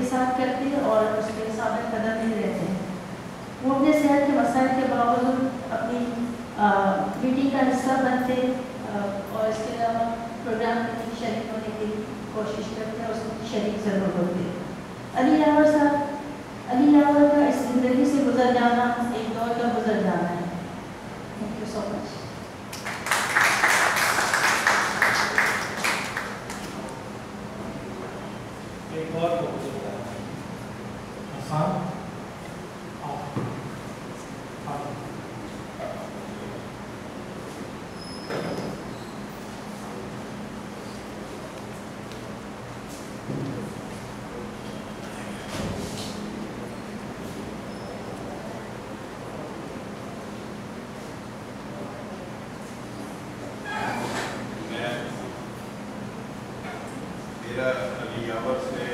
کے ساتھ کرتے ہیں اور اس کے ثابت قدم نہیں رہتے ہیں. وہ اپنے صحت کے مسائل کے باوجود اپنی میٹنگ کا حصہ بنتے اور اس کے علاوہ پروگرام میں شریک ہونے کی کوشش کرتے ہیں اور اس کی شریک ضرور ہوتے ہیں. علی یاور صاحب، علی یاور کا اس زندگی سے گزر جانا ایک دور کا گزر جانا ہے. Thank you so much. ایک اور آسان علی یاور سے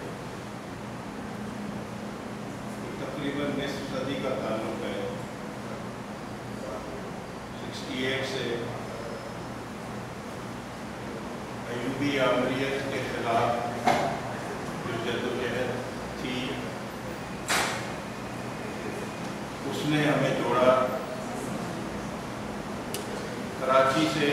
تقریباً نصف صدی کا تعلق ہے. 68 سے ایوبی آمریت کے خلاف جو جدوجہد تھی اس نے ہمیں جوڑا. کراچی سے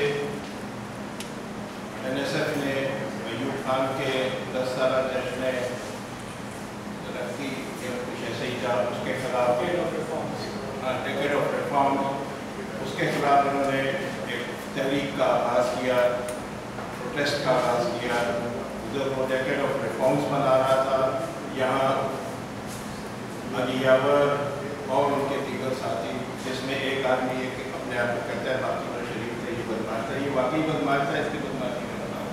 NSF نے ایوب خان کے 10 سالہ جشن ترقی یا کچھ ایسے ہی تھا اس کے خلاف ڈیکیڈ آف ریفارم اس کے خلاف انہوں نے ایک تحریک کا آغاز کیا، پروٹیسٹ کا آغاز کیا. ادھر وہ ڈیکیڈ آف ریفارمس منا رہا تھا. یہاں علی یاور اور ان کے دیگر ساتھی، جس میں ایک آدمی ایک اپنے آپ کو کہتا ہے باقی پر شریف تھے، یہ بدماش تھا، یہ واقعی بدماش تھا، اس کی بدماشی میں بنا.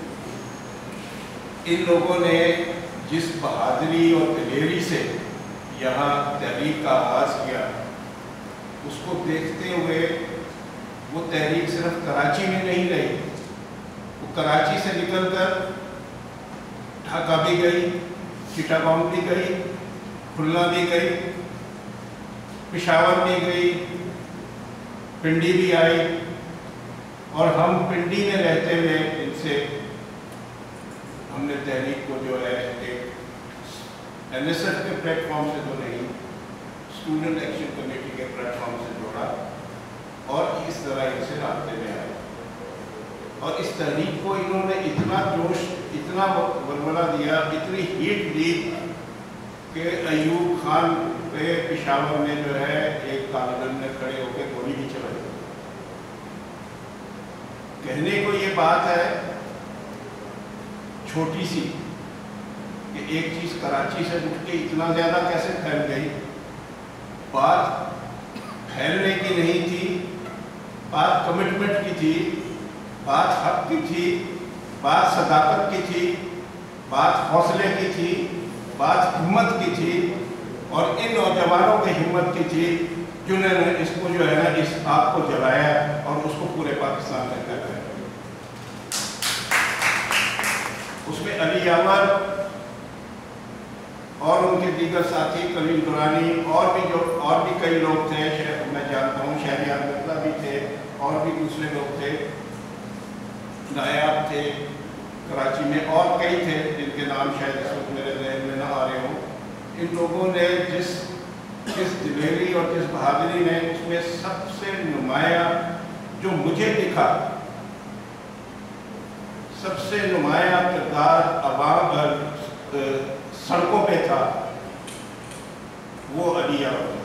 ان لوگوں نے جس بہادری اور دلیری سے یہاں تحریک کا آغاز کیا، اس کو دیکھتے ہوئے وہ تحریک صرف کراچی میں نہیں رہی، وہ کراچی سے نکل کر ڈھاکہ بھی گئی، چٹاگانگ بھی گئی، کھلنا بھی گئی، پشاور بھی گئی، پنڈی بھی آئی. اور ہم پنڈی میں رہتے ہوئے ان سے ہم نے تحریک کو جو ہے ایک NSF کے پلیٹ فارم سے تو نہیں، اسٹوڈنٹ ایکشن کمیٹی کے پلیٹ فارم سے جوڑا اور اس طرح ان سے رابطے میں آئے. اور اس تحریک کو انہوں نے اتنا جوش، اتنا ولولہ دیا، اتنی ہیٹ دی کہ ایوب خان پہ پشاور میں جو ہے ایک طالب علم نے کھڑے ہو کے گولی بھی چلائی. کہنے کو یہ بات ہے چھوٹی سی کہ ایک چیز کراچی سے اٹھ کے اتنا زیادہ کیسے پھیل گئی. بات پھیلنے کی نہیں تھی، بات کمٹمنٹ کی تھی، بات حق کی تھی، بات صداقت کی تھی، بات حوصلے کی تھی، بات ہمت کی تھی. اور ان نوجوانوں کی ہمت کی تھی جنہوں نے اس کو جو ہے نا اس آگ کو جلایا اور اس کو پورے پاکستان میں پھیلایا. اس میں علی یاور اور ان کے دیگر ساتھی کلیم درانی اور بھی کئی لوگ تھے. میں جانتا ہوں شہریار مرزا بھی تھے اور بھی دوسرے لوگ تھے، نایاب تھے کراچی میں، اور کئی تھے جن کے نام شاید اس وقت میرے ذہن میں نہ آ رہے ہوں. ان لوگوں نے جس دلیری اور جس بہادری نے، اس میں سب سے نمایاں جو مجھے دکھا، سب سے نمایاں کردار عوام سڑکوں پہ تھا، وہ علی یاور تھا.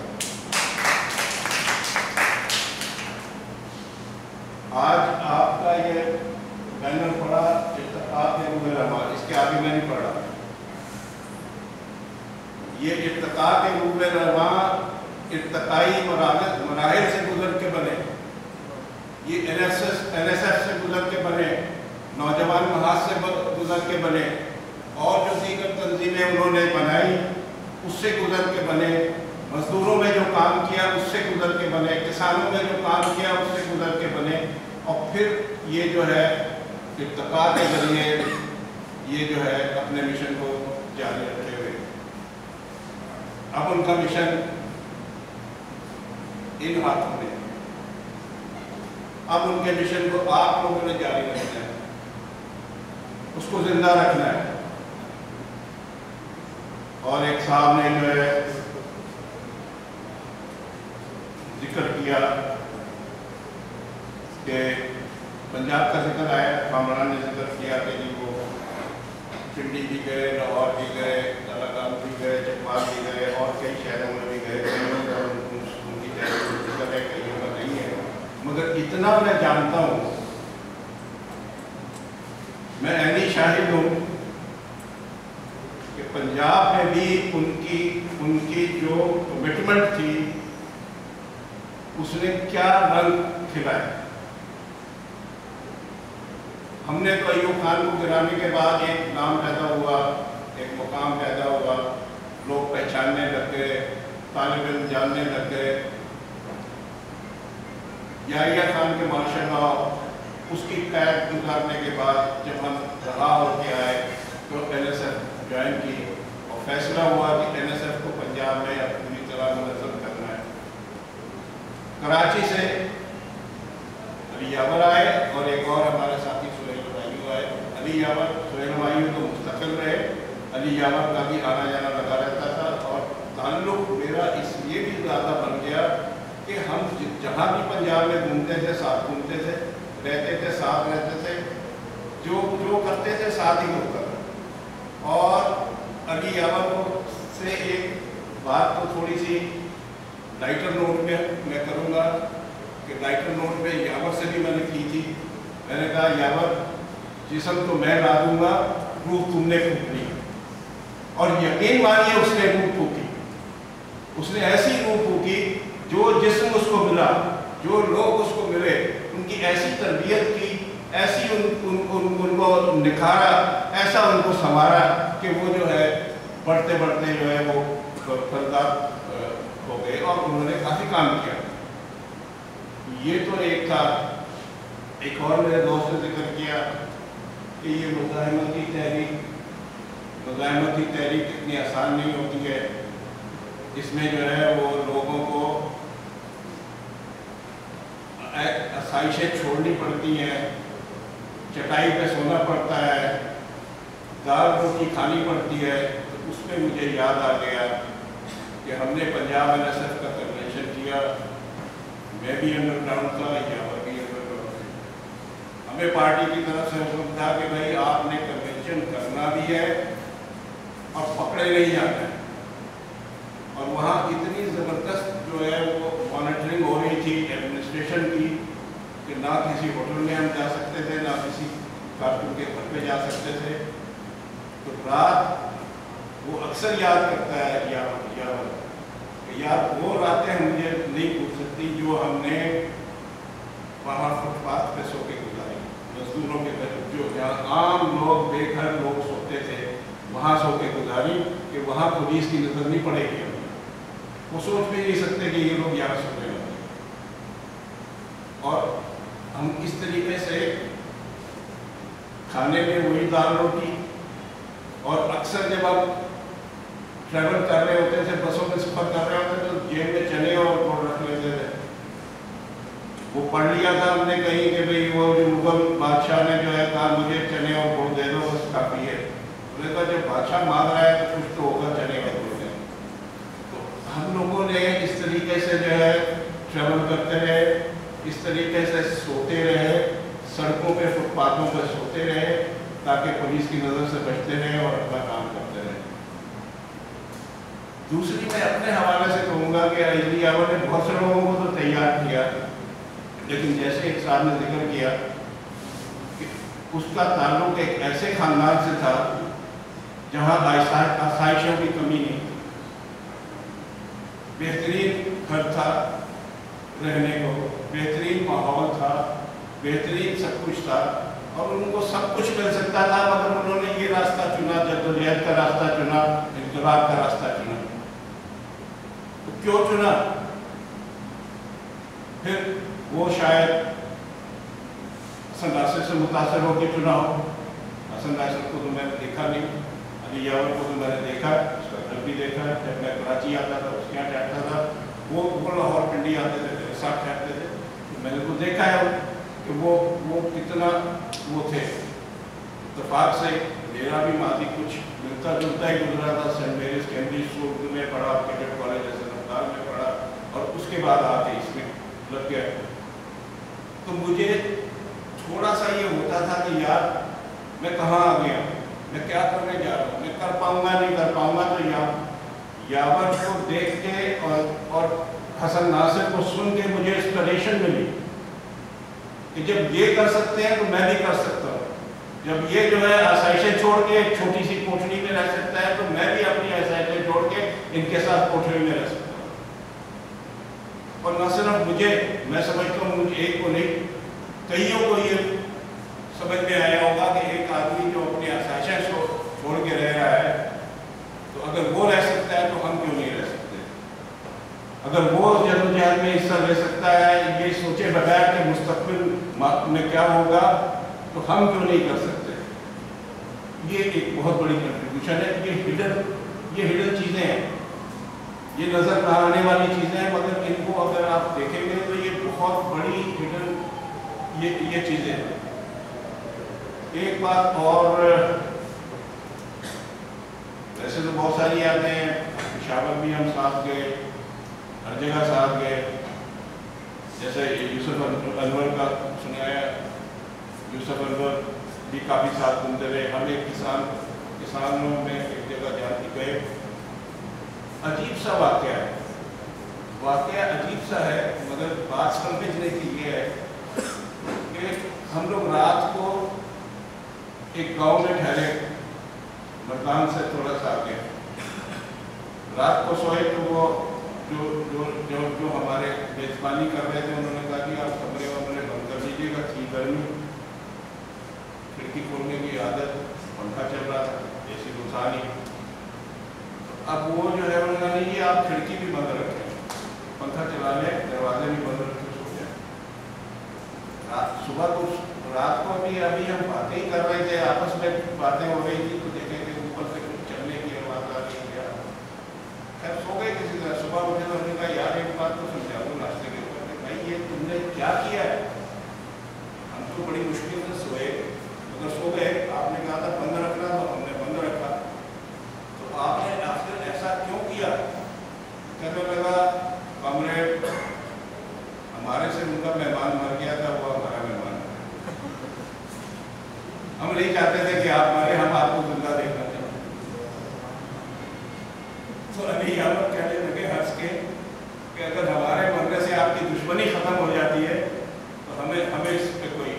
آج آپ کا یہ بینر پڑا ارتقاء کے روح رواں، اس کے آگے میں نہیں پڑھ رہا. یہ ارتقاء کے روح رواں ارتقائی مراحل سے گزر کے بنے، یہ NSF سے گزر کے بنے، نوجوان محاذ سے گزر کے بنے، اور جو دیگر تنظیمیں انہوں نے بنائی اس سے گزر کے بنے، مزدوروں میں جو کام کیا اس سے گزر کے بنے، کسانوں میں جو کام کیا اس سے گزر کے بنے. اور پھر یہ جو ہے ارتقاء کے ذریعے یہ جو ہے اپنے مشن کو جاری رکھے ہوئے. اب ان کا مشن ان ہاتھوں میں، اب ان کے مشن کو آپ لوگوں نے جاری رکھنا ہے، اس کو زندہ رکھنا ہے. और एक साहब ने जो है जिक्र किया कि पंजाब का जिक्र आया, कामरान ने जिक्र किया कि जी वो पिंडी भी गए, लाहौर भी गए, कलाकाम भी गए, चकवाल भी गए और कई शहरों में भी गए। कईयों का उनकी जिक्र है, कईयों का नहीं है, मगर इतना मैं जानता हूँ, मैं ऐनी शाहिद हूँ कि पंजाब में भी उनकी जो कमिटमेंट थी उसने क्या रंग खिलाया। हमने तो अयूब खान को गिराने के बाद एक नाम पैदा हुआ, एक मुकाम पैदा हुआ, लोग पहचानने लग गए, तालिब इल्म जानने लग गए। याहिया खान के माशाअल्लाह उसकी कैद गुजारने के बाद जब हम रहा होके आए तो NSF ज्वाइन की और फैसला हुआ कि NSF को पंजाब में अब पूरी तरह मुनज़्ज़म करना है। कराची से अली यावर आए और एक और हमारे साथी सुहेल हुमायूं आए। अली यावर, सुहेल हुमायूं तो मुस्तकिल रहे, अली यावर का भी आना जाना लगा रहता था और ताल्लुक़ मेरा इसलिए भी ज़्यादा बन गया कि हम जहाँ भी पंजाब में घूमते थे, साथ घूमते थे, रहते थे, साथ रहते थे, जो करते थे साथ ही होता था। और अली यावर से एक बात तो थोड़ी सी लाइटर नोट में मैं करूँगा कि लाइटर नोट में यावर से भी मैंने की थी। मैंने कहा यावर, जिस्म तो मैं ला दूंगा, रूह तुमने फूकनी। और यकीन मानिए उसने रूह फूकी, उसने ऐसी रूह फूकी, जो जिस्म उसको मिला, जो लोग उसको मिले, उनकी ऐसी तरबियत की, ऐसी उनको निखारा, ऐसा उनको संवारा कि वो जो है बढ़ते बढ़ते जो है वो फलदार हो गए और उन्होंने काफ़ी काम किया। ये तो एक था। एक और मेरे दोस्त ने जिक्र किया कि ये मुज़ाहिमती तहरीक इतनी आसान नहीं होती है। इसमें जो है वो लोगों को आसाइशें छोड़नी पड़ती हैं, चटाई पे सोना पड़ता है, दाल रोटी खानी पड़ती है। तो उसमें मुझे याद आ गया कि हमने पंजाब NSF का कन्वेंशन किया, मैं भी अंडरग्राउंड था, यावर भी अंडरग्राउंड था। हमें पार्टी की तरफ से हुक्म था कि भाई आपने कन्वेंशन करना भी है और पकड़े नहीं जाना है। और वहाँ इतनी ज़बरदस्त जो है वो मॉनिटरिंग हो रही थी एडमिनिस्ट्रेशन की कि ना किसी होटल में हम जा सकते थे, ना किसी कारकुन के घर पे जा सकते थे। तो रात वो अक्सर याद करता है यार वो रातें मुझे नहीं भूल सकती जो हमने वहाँ फुटपाथ पे सो के गुजारी, मजदूरों के घर, जो जहाँ आम लोग बेघर लोग सोते थे, वहाँ सो के गुजारी कि वहाँ पुलिस की नज़र नहीं पड़ेगी। वो सोच भी नहीं सकते कि ये लोग यहाँ सोने वाले। और हम इस तरीके से खाने में वही दाल रोटी, और अक्सर जब आप ट्रैवल कर रहे होते थे, बसों में सफर कर रहे होते तो जेब में चने और गुड़ रख लेते थे। वो पढ़ लिया था हमने कहीं कि भाई वो जो मुगल बादशाह ने जो है कहा मुझे चने और गुड़ दे दो, बस काफ़ी है। उन्होंने कहा जब बादशाह मांग रहा है तो कुछ तो होगा, चने और गुड़ दे। तो हम लोगों ने इस तरीके से जो है ट्रैवल करते रहे, इस तरीके से सोते रहे, सड़कों पे फुटपाथों पर सोते रहे ताकि पुलिस की नज़र से बचते रहे और अपना काम करते रहे। दूसरी मैं अपने हवाले से कहूँगा कि अली यावर ने बहुत से लोगों को तो तैयार किया, लेकिन जैसे एक साहब ने जिक्र किया कि उसका ताल्लुक एक ऐसे ख़ानदान से था जहाँ आसाइशों की कमी नहीं, बेहतरीन घर था रहने को, बेहतरीन माहौल था, बेहतरीन सब कुछ था और उनको सब कुछ मिल सकता था, मगर उन्होंने ये रास्ता चुना, जद्दोजहद का रास्ता चुना, इक़्तिदार का रास्ता चुना। तो क्यों चुना? फिर वो शायद हसन नासिर से मुतासर होकर चुना हो। हसन नासिर को तो मैंने देखा नहीं, अली यावर को तो मैंने देखा, उसका घर भी देखा। जब मैं कराची आता था उसके यहाँ ठहरता था, वो लाहौर पिंडी आते थे, मेरे साथ ठहरते थे, तो मैंने तो देखा है कि वो कितना वो थे। इत्तेफाक से मेरा भी माजी कुछ मिलता जुलता ही गुजरा था। सेंट मेरीज कैम्ब्रिज स्कूल में पढ़ा, कैडेट कॉलेज नवताल में पढ़ा और उसके बाद आके इसमें लग गया। तो मुझे थोड़ा सा ये होता था कि यार मैं कहाँ आ गया, मैं क्या करने जा रहा हूँ, मैं कर पाऊँगा नहीं कर पाऊँगा। तो यावर को देख के और हसन नासिर को सुन के मुझे इंस्पिरेशन मिली कि जब ये कर सकते हैं तो मैं भी कर सकता हूँ। जब ये जो है आसाइशें छोड़ के एक छोटी सी कोठरी में रह सकता है तो मैं भी अपनी आसाइशें छोड़ के इनके साथ कोठरी में रह सकता हूँ। और न सिर्फ मुझे, मैं समझता हूँ मुझे एक को नहीं, कईयों को ये समझ में आया होगा कि एक आदमी जो अपनी आसाइशें छोड़ के रह रहा है, तो अगर वो रह सकता है तो हम क्यों नहीं रह सकते। अगर वो जद्दोजहद में हिस्सा ले सकता है ये सोचे बगैर कि मुस्तकबिल में क्या होगा, तो हम क्यों नहीं कर सकते। ये एक बहुत बड़ी कंट्रीब्यूशन है। ये हिडन चीज़ें हैं, ये नज़र न आने वाली चीज़ें हैं, मगर इनको अगर आप देखेंगे तो ये बहुत बड़ी हिडन ये चीज़ें हैं। एक बात और, वैसे तो बहुत सारी यादें हैं, पेशावर भी हम साथ गए, हर जगह साथ गए। जैसे यूसुफ अनवर का सुनाया, यूसुफ अनवर भी काफ़ी साथ घूमते रहे। हम एक किसानों में एक जगह जाके गए। अजीब सा वाक़या अजीब सा है, मगर बात समझने की ये है कि हम लोग रात को एक गांव में ठहरे, मर्दान से थोड़ा सा आगे। रात को सोए तो वो जो हमारे मेज़बानी कर रहे थे उन्होंने कहा कि आप कमरे वमरे बंद कर दीजिएगा, थी गर्मी, खिड़की खोलने की आदत, पंखा चल रहा था, एसी तो था नहीं। अब वो जो है उन्होंने कहा नहीं आप खिड़की भी बंद रखें, पंखा चला लें, दरवाजे भी बंद रखें, सो जाए। सुबह तो रात को अभी हम बातें ही कर रहे थे, आपस में बातें हो रही थी, तो देखें कि ऊपर से कुछ चलने की आवाज़ आ रही है। खैर सो गए किसी तरह। सुबह उठे तो हमने कहा यार एक बात तो समझा दो नाश्ते के ऊपर, भाई ये तुमने क्या किया है। हम तो बड़ी मुश्किल से सोए, मगर सो गए। आपने कहा था बंद रखना तो हमने बंद रखा, तो आपने आखिर ऐसा क्यों किया। कहने लगा कमरे हमारे से उनका मेहमान मर गया था, वो हमारा मेहमान। हम नहीं चाहते थे कि आप मरे, हम आपको जिंदा देखना चाहते। तो अली यावर कहने लगे हंस के कि अगर हमारे मरने से आपकी दुश्मनी खत्म हो जाती है तो हमें इस पे कोई।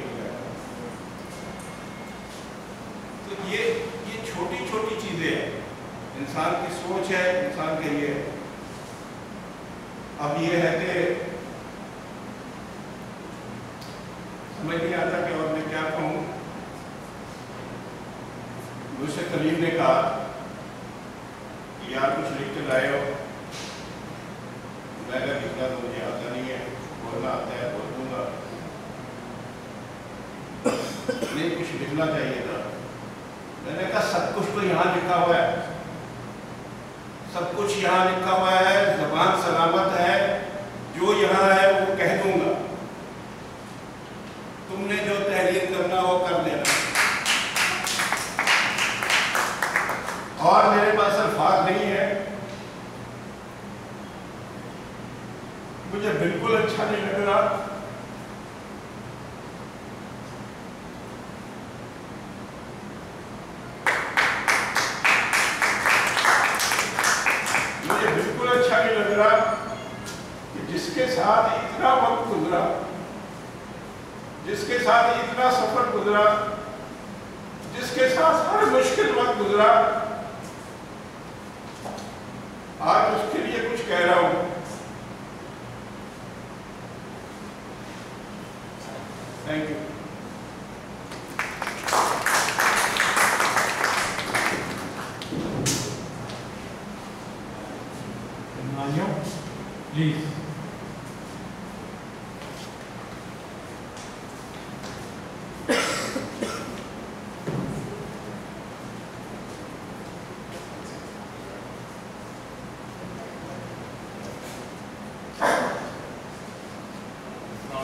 तो ये छोटी छोटी चीजें हैं, इंसान की सोच है, इंसान के लिए। अब ये है कि समझ नहीं आता कि और मैं क्या कहूँ। मुझसे कलीम ने कहा कि यार कुछ लिख के लाए हो। मैं लिखना तो मुझे आता नहीं है, बोलना आता है, बोल दूंगा। नहीं कुछ लिखना चाहिए था। मैंने कहा सब कुछ तो यहाँ लिखा हुआ है, सब कुछ यहाँ लिखा हुआ है, ज़बान सलामत है, जो यहाँ है वो कह दूंगा। तुमने जो तहरीर करना हो कर देना। और मेरे पास अल्फाज नहीं है, मुझे बिल्कुल अच्छा नहीं लग रहा। मुझे बिल्कुल अच्छा नहीं लग रहा कि जिसके साथ इतना वक्त गुजरा, जिसके साथ इतना सफर गुजरा, जिसके साथ हर मुश्किल वक्त गुजरा, आज उसके लिए कुछ कह रहा हूं। Thank you. प्लीज।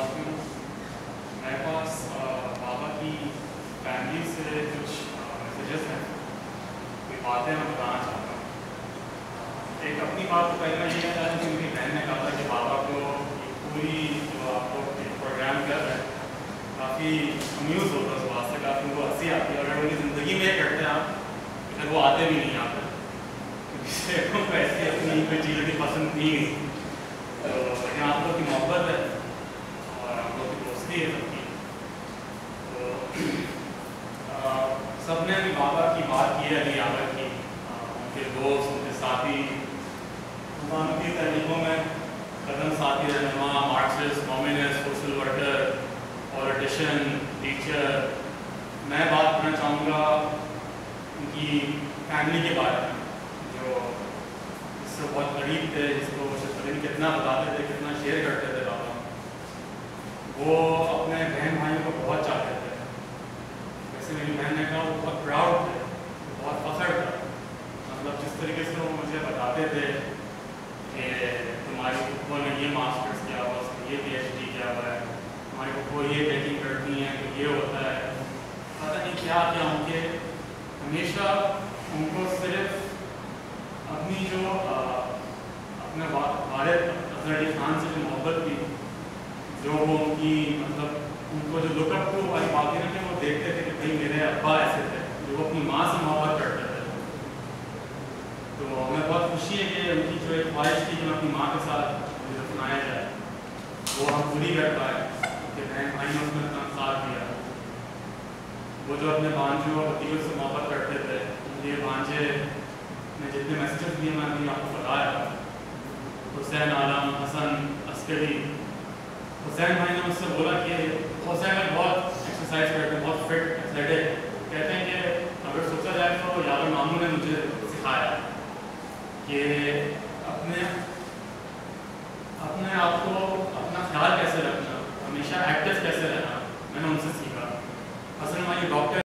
मेरे पास बाबा की फैमिली से कुछ मैसेजेस میسیجز ہیں، کوئی باتیں میں بتانا چاہتا ہوں. ایک اپنی بات تو پہلے یہ ہے کہ میری بہن نے کہا تھا کہ بابا کو پوری جو آپ کو پروگرام کر رہے ہیں کافی امیوز ہوتا ہے اس بات سے، کافی ان کو ہنسی آتی ہے، اور اگر ان کی زندگی میں یہ کرتے ہیں آپ پھر وہ آتے بھی نہیں آتے کیونکہ ایسی اپنی کوئی چیز کی پسند نہیں. تو لیکن آپ لوگ کی محبت ہے اور آپ لوگ کی دوستی ہے سب کی. تو سب نے بھی بابا کی بات کی ہے علی یاور کی، ان کے دوست، ان کے ساتھی، ان کی تحریکوں میں قدم ساتھی رہنما، Marxist, communist, social worker, politician, teacher. میں بات کرنا چاہوں گا ان کی فیملی کے بارے میں جو اس سے بہت قریب تھے، جس کو پتہ نہیں کتنا بتاتے تھے، کتنا شیئر کرتے تھے بابا. وہ اپنے بہن بھائیوں کو بہت چاہتے تھے. جیسے میری بہن نے کہا وہ بہت پراؤڈ تھے، بہت فخر تھا. مطلب جس طریقے سے وہ مجھے بتاتے تھے کہ تمہاری پھپھو نے یہ ماسٹرس کیا ہوا، اس نے یہ پی ایچ ڈی کیا ہوا ہے، ہماری پھپھو یہ بیکنگ کرتی ہیں تو یہ ہوتا ہے، پتہ نہیں کیا کیا. ان کے ہمیشہ ان کو صرف اپنی جو اپنے والد اظہر علی خان سے جو محبت تھی، جو وہ ان کی مطلب ان کو جو لک اپ ٹو والی باتیں نا کہ وہ دیکھتے تھے کہ بھائی میرے ابا ایسے تھے جو وہ اپنی ماں سے محبت کرتے تھے. تو ہمیں بہت خوشی ہے کہ ان کی جو ایک خواہش تھی کہ میں اپنی ماں کے ساتھ مجھے دفنایا جائے وہ ہم پوری کر پائے کہ بہن بھائی نے اس میں اتنا ساتھ دیا. وہ جو اپنے بانجوں اور بھتیجوں سے محبت کرتے تھے، یہ بانجے نے جتنے میسیجز دیے میں نے آپ کو بتایا، حسین عالم، حسن عسکری. حسین بھائی نے مجھ سے بولا کہ حسین میں بہت ایکسرسائز کرتے ہیں، بہت فٹ ایتھلیٹک. کہتے ہیں کہ اگر سوچا جائے تو یاور ماموں نے مجھے سکھایا کہ اپنے آپ کو اپنا خیال کیسے رکھنا، ہمیشہ ایکٹیو کیسے رہنا، میں نے ان سے سیکھا. حسن ہماری ڈاکٹر